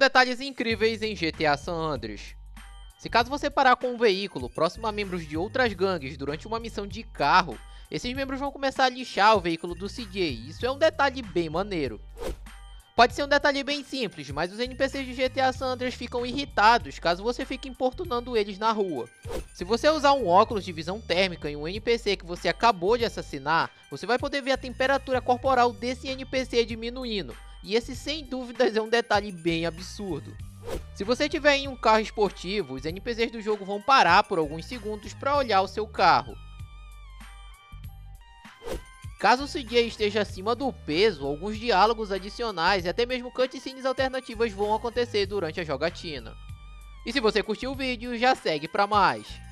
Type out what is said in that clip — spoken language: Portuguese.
detalhes incríveis em GTA San Andreas. Se caso você parar com um veículo próximo a membros de outras gangues durante uma missão de carro, esses membros vão começar a lixar o veículo do CJ, isso é um detalhe bem maneiro. Pode ser um detalhe bem simples, mas os NPCs de GTA San Andreas ficam irritados caso você fique importunando eles na rua. Se você usar um óculos de visão térmica em um NPC que você acabou de assassinar, você vai poder ver a temperatura corporal desse NPC diminuindo, e esse sem dúvidas é um detalhe bem absurdo. Se você estiver em um carro esportivo, os NPCs do jogo vão parar por alguns segundos para olhar o seu carro. Caso o CJ esteja acima do peso, alguns diálogos adicionais e até mesmo cutscenes alternativas vão acontecer durante a jogatina. E se você curtiu o vídeo, já segue para mais.